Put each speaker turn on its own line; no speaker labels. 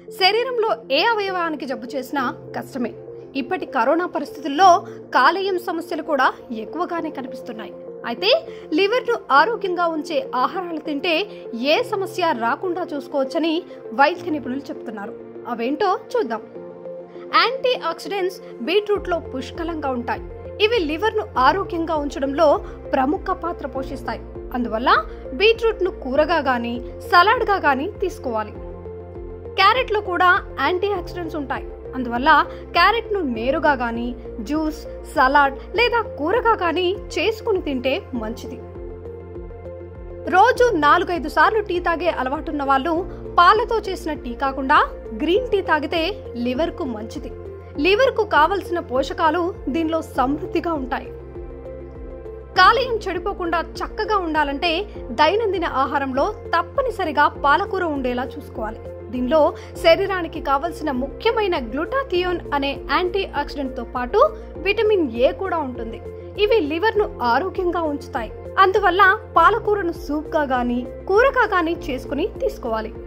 శరీరంలో ఏ అవయవానికి జబ్బు చేసినా కష్టమే. ఇప్పటి కరోనా పరిస్థితుల్లో కాలేయం సమస్యలు కూడా ఎక్కువగానే కనిపిస్తున్నాయి. అయితే లివర్ను ఆరోగ్యంగా ఉంచే ఆహారాలు తింటే ఏ సమస్య రాకుండా చూసుకోవచ్చని వైద్య నిపుణులు చెప్తున్నారు. అవేంటో చూద్దాం. యాంటీ ఆక్సిడెంట్స్ బీట్రూట్లో పుష్కలంగా ఉంటాయి. ఇవి లివర్ను ఆరోగ్యంగా ఉంచడంలో ప్రముఖ పాత్ర పోషిస్తాయి. అందువల్ల బీట్రూట్ను కూరగా గానీ సలాడ్గా గానీ తీసుకోవాలి. క్యారెట్లో కూడా యాంటీ ఆక్సిడెంట్స్ ఉంటాయి. అందువల్ల క్యారెట్ను నేరుగా గానీ జ్యూస్, సలాడ్ లేదా కూరగా గానీ చేసుకుని తింటే మంచిది. రోజు 4-5 సార్లు టీ తాగే అలవాటున్న వాళ్ళు పాలతో చేసిన టీ కాకుండా గ్రీన్ టీ తాగితే లివర్కు మంచిది. లివర్కు కావలసిన పోషకాలు దీనిలో సమృద్ధిగా ఉంటాయి. కాలేయం చెడిపోకుండా చక్కగా ఉండాలంటే దైనందిన ఆహారంలో తప్పనిసరిగా పాలకూర ఉండేలా చూసుకోవాలి. దీనిలో శరీరానికి కావలసిన ముఖ్యమైన గ్లూటాథియోన్ అనే యాంటీ ఆక్సిడెంట్ తో పాటు విటమిన్ ఏ కూడా ఉంటుంది. ఇవి లివర్ను ఆరోగ్యంగా ఉంచుతాయి. అందువల్ల పాలకూరను సూప్గా గానీ కూరగా గానీ చేసుకుని తీసుకోవాలి.